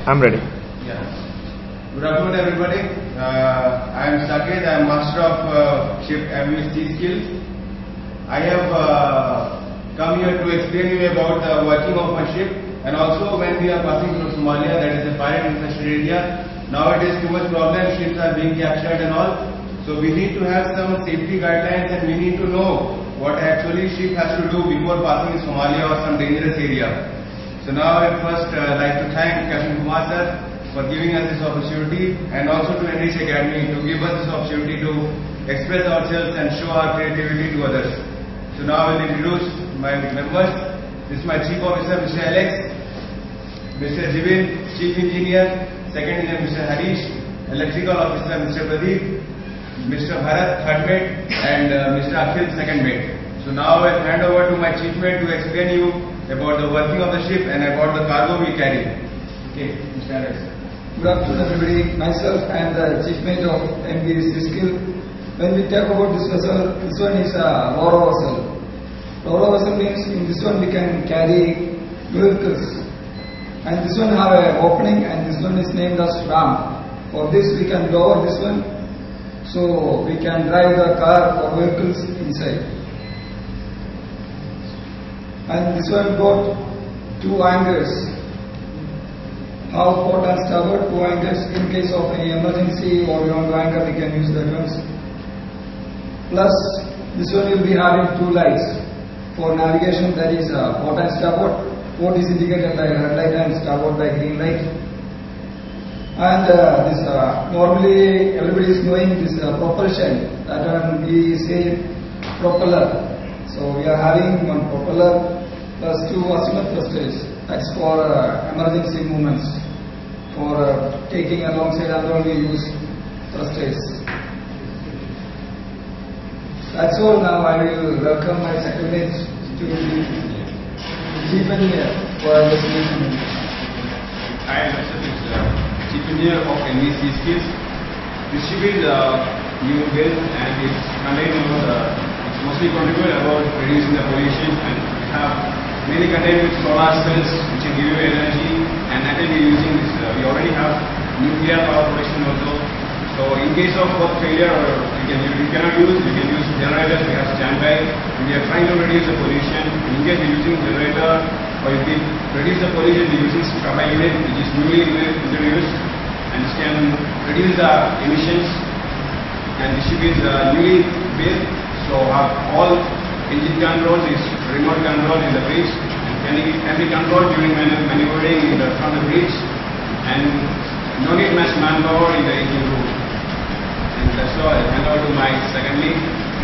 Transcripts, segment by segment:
I'm ready. Yeah. Good afternoon, everybody. I am Saket. I am master of ship MV SeaSkills. I have come here to explain you about the working of my ship, and also when we are passing through Somalia, that is a pirate infested area. Nowadays, too much problem. Ships are being captured and all. So we need to have some safety guidelines, and we need to know what actually ship has to do before passing Somalia or some dangerous area. So now I first like to thank Captain Kumar sir for giving us this opportunity, and also to Maritime Academy to give us this opportunity to express ourselves and show our creativity to others. So now I will introduce my members. This is my Chief Officer Mr. Alex, Mr. Jibin, Chief Engineer, Second Engineer Mr. Harish, Electrical Officer Mr. Pradeep, Mr. Bharat, third mate, and Mr. Akhil, second mate. So now I hand over to my chief mate to explain you about the working of the ship and about the cargo we carry. Okay, Mr. Alex. Good afternoon, everybody. Myself, I am the chief mate of MV SeaSkills. When we talk about this vessel, this one is a Roro vessel. Roro vessel means in this one we can carry vehicles, and this one have an opening, and this one is named as ram. For this we can lower this one, so we can drive the car or vehicles inside. And this one got two anchors. Half port and starboard, two anchors. In case of any emergency or you want to anchor, we can use that ones. Plus, this one will be having two lights for navigation, that is port and starboard. Port is indicated by red light and starboard by green light. And this normally everybody is knowing this propulsion, that one we say propeller. So we are having one propeller plus two azimuth thrusters. That's for emergency movements. For taking alongside and all we use thrusters. That's all. Now I will welcome my second mate to the chief engineer for listening to me. I am Chief Engineer of MV SeaSkills. This ship is new built and it's contained it's mostly contribute about reducing the pollution, and we have many contained with solar cells which will give you energy, and actually using this we already have nuclear power production also. So in case of both failure or you cannot use, you can use generators. We have standby, and we are trying to reduce the pollution. In case you're using generator, or if we reduce the pollution, we're using turbine unit which is newly introduced, and it can reduce the emissions. And the ship is newly built, so all engine controls is remote control in the bridge, and can be controlled during maneuvering from the bridge, and no need much manpower in the engine room. And that's all. I'll hand over to my second lead.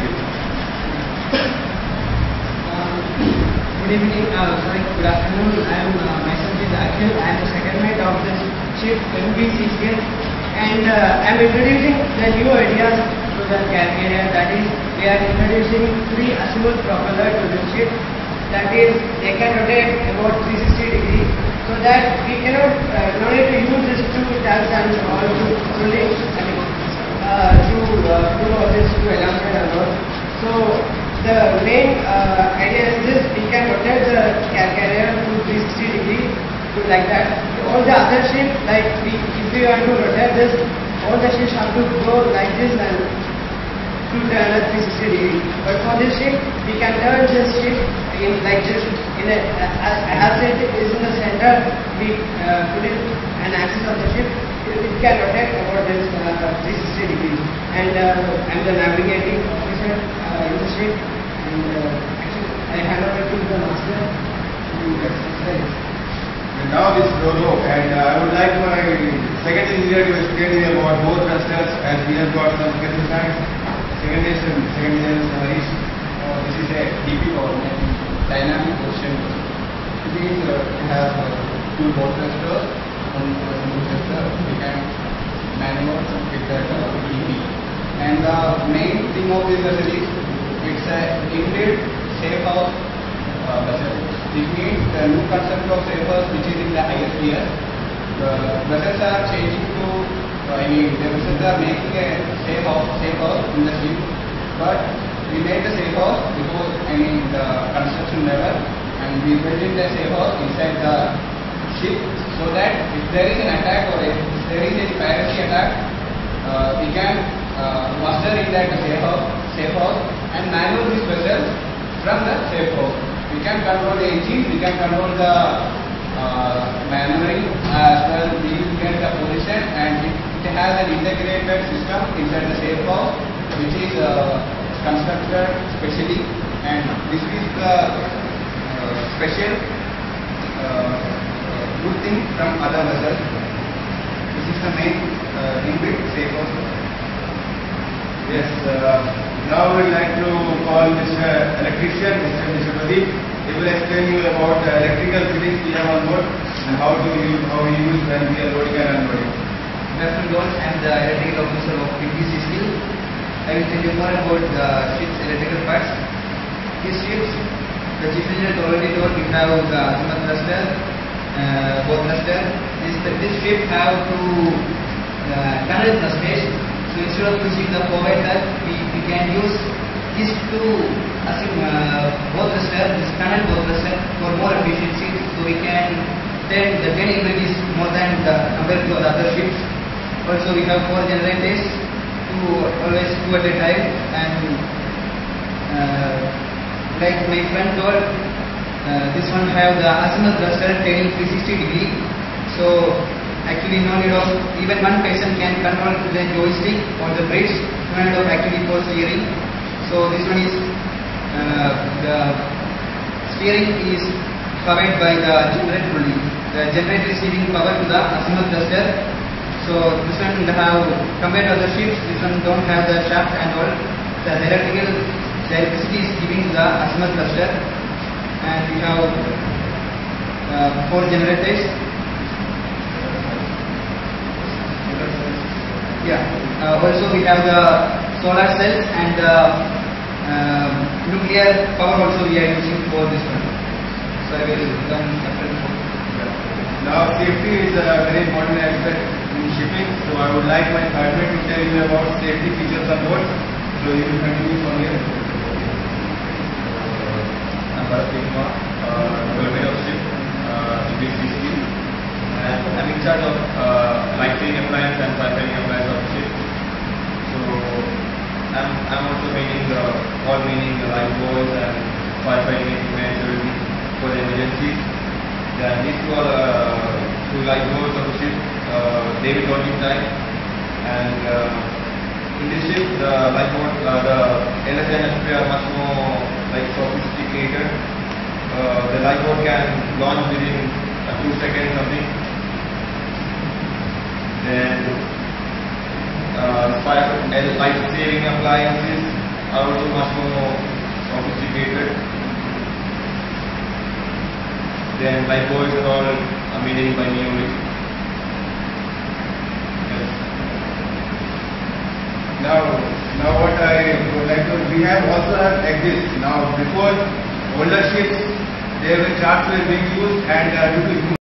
Good evening, good afternoon. I am myself is Akhil. I am the second mate of this ship MV SeaSkills, and I am introducing the new ideas to the carrier. That is, we are introducing 3 azimuth propeller to the ship. That is, they can rotate about 360 degrees, so that we cannot no need to use this to task and all to only do all this to elaborate a lot. So the main idea is this: we can rotate the carrier to 360 degrees, to like that. All the other ships, like if we want to rotate this, all the ships have to go like this and to turn at 360 degrees. But for this ship, we can turn this ship in like this. As it is in the center, we put it an axis of the ship. It can rotate about this 360 degrees. And I'm the navigating officer in the ship. And actually, I hand over to the master to explain. And now this is Roro, and I would like my second engineer to explain about both thrusters, as we have got some special science. Second engineer is Harish. This is a DP or dynamic position. It means we have 2 boat thrusters, 1 thruster. We can maneuver with that DP. And the main thing of this vessel is it's a inbuilt safe house vessel. This means the new concept of safe house, which is in the highest tier. The vessels are changing to, the vessels are making a safe house in the ship, but we made the safe house before the construction level, and we built in the safe house inside the ship, so that if there is an attack or if there is any piracy attack, we can muster in that safe house and maneuver this vessel from the safe house. We can control the engine, we can control the maneuvering as well. We will get the position, and it has an integrated system inside the safe house, which is constructed specially, and this is the special good thing from other vessels. This is the main thing with safe house. Yes, now we would like to call Mr. Electrician, Mr. Pradeep. He will explain you about the electrical fittings we have on board and how we use when we are loading and unloading. Good afternoon, I am the electrical officer of SeaSkills. I will tell you more about the ship's electrical parts. These ships, the chief engineer already told, we have the azimuth thruster, bow thruster. This ship have two tunnel thrusters. So instead of using the forward thrust, we can use these two bow thruster, this tunnel bow thruster, for more efficiency. So we can turn the turning rate is more than compared to the other ships. Also we have 4 generators, always two at a time, and like my friend told, this one have the azimuth thruster turning 360 degree. So actually no need of even one person can control the joystick or the brakes, no need of actually for steering. So this one is the steering is powered by the generator only. The generator is giving power to the azimuth thruster. So this one will have, compared to other ships, this one don't have the shaft and all. The electricity is giving the azimuth thruster, and we have 4 generators. Yeah. Also we have the solar cells and the nuclear power also we are using for this one. So I will come after. Now safety is a very important aspect in shipping, so I would like my partner to tell you about safety features on board. So you will continue from here. I'm Development of ship in this SeaSkills, and I'm in charge of light-saving appliance and fire-fighting appliance of the ship. So I'm also maintaining the lifebuoys and firefighting equipment, everything for the emergencies. Then these two lifebuoys of the ship, they will not time, and in this ship the lifeboat, the LS and SP are much more sophisticated. The lifeboat can launch within 2 seconds something. Then life-saving appliances are also much more sophisticated. Then lifebuoys are all maintained by me only. Yes. Now what I would like to, we have also have exits. Now before older ships, their charts were being used, and due to